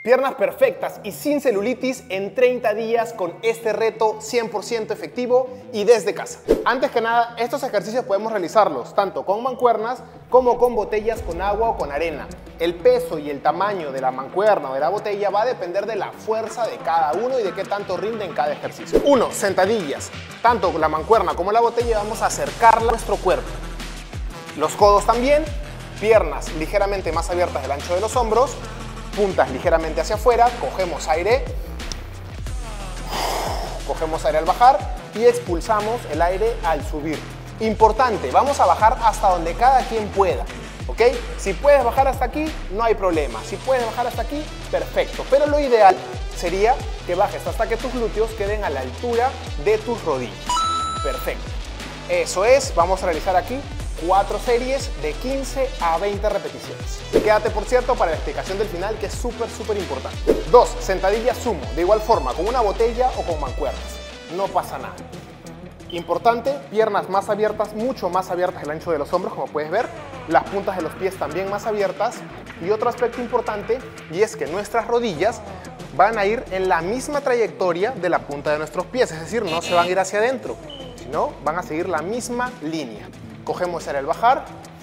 Piernas perfectas y sin celulitis en 30 días con este reto 100% efectivo y desde casa. Antes que nada, estos ejercicios podemos realizarlos tanto con mancuernas como con botellas con agua o con arena. El peso y el tamaño de la mancuerna o de la botella va a depender de la fuerza de cada uno y de qué tanto rinde en cada ejercicio. 1. Sentadillas. Tanto la mancuerna como la botella vamos a acercarla a nuestro cuerpo. Los codos también, piernas ligeramente más abiertas del ancho de los hombros, puntas ligeramente hacia afuera, cogemos aire al bajar y expulsamos el aire al subir. Importante, vamos a bajar hasta donde cada quien pueda, ¿ok? Si puedes bajar hasta aquí, no hay problema. Si puedes bajar hasta aquí, perfecto. Pero lo ideal sería que bajes hasta que tus glúteos queden a la altura de tus rodillas. Perfecto. Eso es, vamos a realizar aquí 4 series de 15 a 20 repeticiones. Quédate, por cierto, para la explicación del final, que es súper importante. 2. Sentadillas sumo, de igual forma, con una botella o con mancuernas. No pasa nada. Importante, piernas más abiertas, mucho más abiertas del ancho de los hombros, como puedes ver. Las puntas de los pies también más abiertas. Y otro aspecto importante, y es que nuestras rodillas van a ir en la misma trayectoria de la punta de nuestros pies. Es decir, no se van a ir hacia adentro, sino van a seguir la misma línea. Cogemos aire al bajar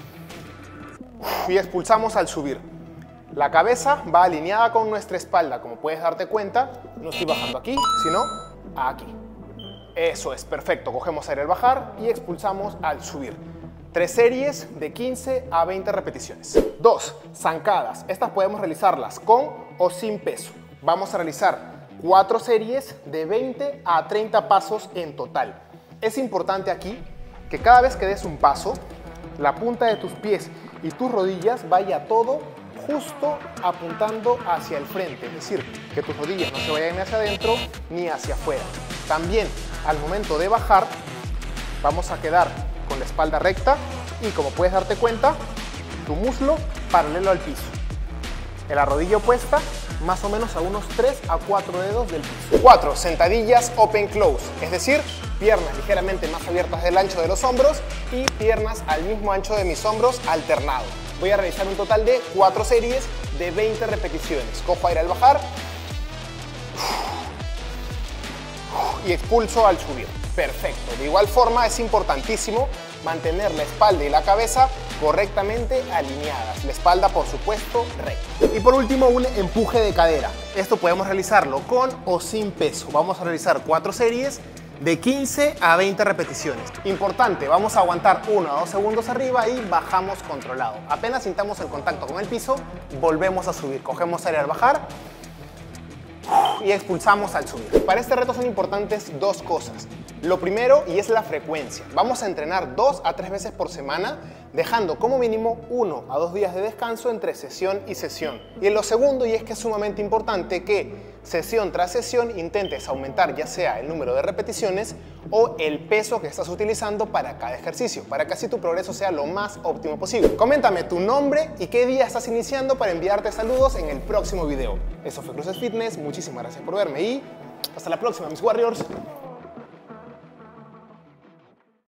y expulsamos al subir. La cabeza va alineada con nuestra espalda, como puedes darte cuenta. No estoy bajando aquí, sino aquí. Eso es, perfecto. Cogemos aire al bajar y expulsamos al subir. 3 series de 15 a 20 repeticiones. 2. Zancadas. Estas podemos realizarlas con o sin peso. Vamos a realizar 4 series de 20 a 30 pasos en total. Es importante aquí que cada vez que des un paso, la punta de tus pies y tus rodillas vaya todo justo apuntando hacia el frente. Es decir, que tus rodillas no se vayan ni hacia adentro ni hacia afuera. También, al momento de bajar, vamos a quedar con la espalda recta y, como puedes darte cuenta, tu muslo paralelo al piso. En la rodilla opuesta, más o menos a unos 3 a 4 dedos del piso. 4. Sentadillas open close, es decir, piernas ligeramente más abiertas del ancho de los hombros y piernas al mismo ancho de mis hombros alternado. Voy a realizar un total de 4 series de 20 repeticiones. Cojo aire al bajar y expulso al subir. Perfecto. De igual forma, es importantísimo mantener la espalda y la cabeza correctamente alineadas. La espalda, por supuesto, recta. Y por último, un empuje de cadera. Esto podemos realizarlo con o sin peso. Vamos a realizar 4 series de 15 a 20 repeticiones. Importante, vamos a aguantar 1 a 2 segundos arriba y bajamos controlado. Apenas sintamos el contacto con el piso, volvemos a subir. Cogemos aire al bajar y expulsamos al subir. Para este reto son importantes 2 cosas. Lo primero, y es la frecuencia. Vamos a entrenar 2 a 3 veces por semana, dejando como mínimo 1 a 2 días de descanso entre sesión y sesión. Y en lo segundo, y es que es sumamente importante que sesión tras sesión intentes aumentar ya sea el número de repeticiones o el peso que estás utilizando para cada ejercicio, para que así tu progreso sea lo más óptimo posible. Coméntame tu nombre y qué día estás iniciando para enviarte saludos en el próximo video. Eso fue Cruces Fitness, muchísimas gracias por verme y hasta la próxima, mis Warriors.